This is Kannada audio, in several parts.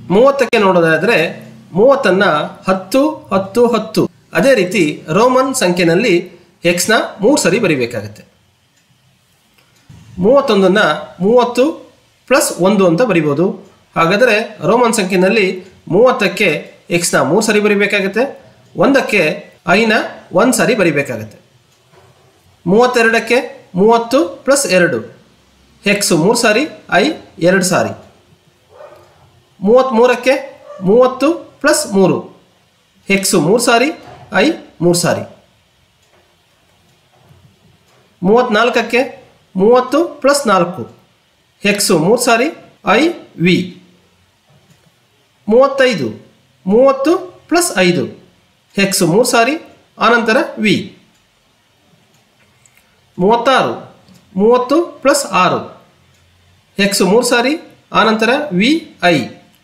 30ಕ್ಕೆ ನೋಡೋದಾದರೆ 30ನ್ನು 10 10 10 ಅದೇ ರೀತಿ ರೋಮನ್ ಸಂಖ್ಯೆನಲ್ಲಿ ಎಕ್ಸ್ನ 3 ಸರಿ ಬರಿಬೇಕಾಗತ್ತೆ. 31ನ್ನು 30 ಪ್ಲಸ್ 1 ಅಂತ ಬರಿಬೋದು. ಹಾಗಾದರೆ ರೋಮನ್ ಸಂಖ್ಯೆನಲ್ಲಿ 30ಕ್ಕೆ ಎಕ್ಸ್ನ 3 ಸರಿ ಬರಿಬೇಕಾಗತ್ತೆ. 1ಕ್ಕೆ ಐನ 1 ಸಾರಿ ಬರಿಬೇಕಾಗತ್ತೆ. 32ಕ್ಕೆ 30 ಪ್ಲಸ್ 2 ಎಕ್ಸ್ 3 ಸಾರಿ ಐ 2 ಸಾರಿ. 33ಕ್ಕೆ 30 ಪ್ಲಸ್ 3 ಎಕ್ಸ್ 3 ಸಾರಿ ಐ 3 ಸಾರಿ. 34ಕ್ಕೆ 30 ಪ್ಲಸ್ 4 ಎಕ್ಸ್ 3 ಸಾರಿ ಐ ವಿ. 35 30 ಪ್ಲಸ್ 5 ಎಕ್ಸ್ 3 ಸಾರಿ ಆನಂತರ ವಿ. 36 30 ಪ್ಲಸ್ 6 ಎಕ್ಸ್ 3 ಸಾರಿ ಆನಂತರ ವಿ ಐ.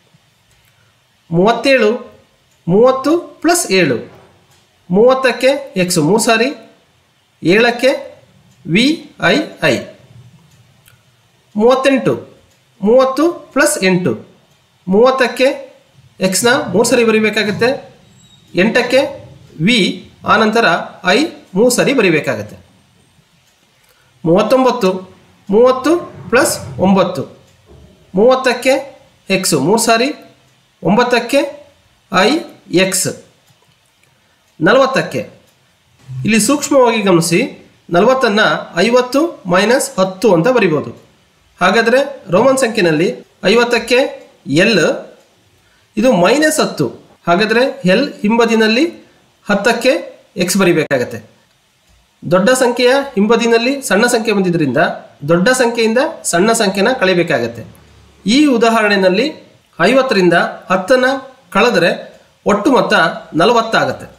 37 30 ಪ್ಲಸ್ 7 30ಕ್ಕೆ ಎಕ್ಸ್ 3 ಸಾರಿ 7ಕ್ಕೆ ವಿ ಐ ಐ. 38 30 ಪ್ಲಸ್ 8 30ಕ್ಕೆ ಎಕ್ಸ್ನ 3 ಸರಿ ಬರಿಬೇಕಾಗತ್ತೆ. 8ಕ್ಕೆ ವಿ ಆನಂತರ ಐ 3 ಸರಿ ಬರಿಬೇಕಾಗತ್ತೆ. 39 30 ಪ್ಲಸ್ 9 30ಕ್ಕೆ ಎಕ್ಸ್ 3 ಸಾರಿ 9ಕ್ಕೆ ಐ ಎಕ್ಸ್. 40ಕ್ಕೆ ಇಲ್ಲಿ ಸೂಕ್ಷ್ಮವಾಗಿ ಗಮನಿಸಿ, 40ನ್ನು 50 ಮೈನಸ್ 10 ಅಂತ ಬರಿಬೋದು. ಹಾಗಾದರೆ ರೋಮನ್ ಸಂಖ್ಯೆನಲ್ಲಿ 50ಕ್ಕೆ ಎಲ್, ಇದು ಮೈನಸ್ 10. ಹಾಗಾದರೆ ಎಲ್ ಹಿಂಬದಿನಲ್ಲಿ 10ಕ್ಕೆ ಎಕ್ಸ್ ಬರಿಬೇಕಾಗತ್ತೆ. ದೊಡ್ಡ ಸಂಖ್ಯೆಯ ಹಿಂಬದಿನಲ್ಲಿ ಸಣ್ಣ ಸಂಖ್ಯೆ ಬಂದಿದ್ದರಿಂದ ದೊಡ್ಡ ಸಂಖ್ಯೆಯಿಂದ ಸಣ್ಣ ಸಂಖ್ಯೆನ ಕಳೆಯಬೇಕಾಗತ್ತೆ. ಈ ಉದಾಹರಣೆಯಲ್ಲಿ 50ರಿಂದ 10ನ್ನು ಕಳೆದರೆ ಒಟ್ಟು ಮೊತ್ತ 40 ಆಗುತ್ತೆ.